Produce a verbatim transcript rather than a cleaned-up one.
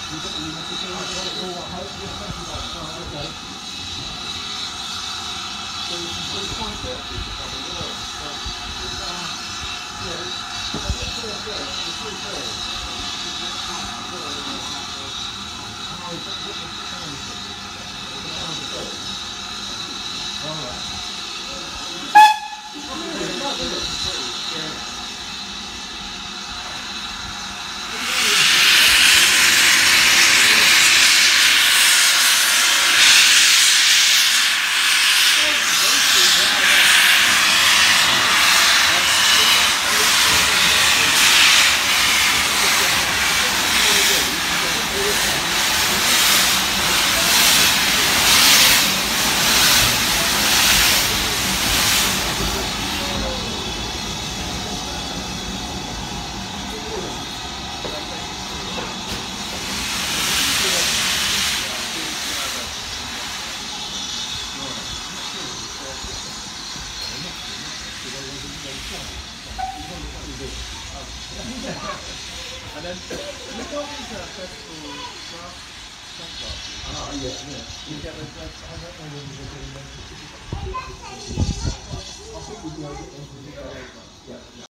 And then you go into a festival craft shop. Ah, yeah, yeah. You get the dress. I don't know when you get the I think we do get into the Yeah.